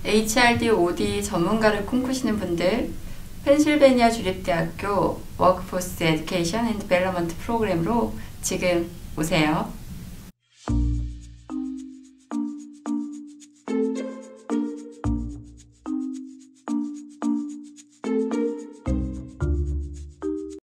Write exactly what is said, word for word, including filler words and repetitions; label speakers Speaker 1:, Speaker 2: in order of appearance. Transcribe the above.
Speaker 1: 에이치알디, 오디 전문가를 꿈꾸시는 분들, 펜실베니아 주립대학교 워크포스 에듀케이션 앤 디벨롭먼트 프로그램으로 지금 오세요.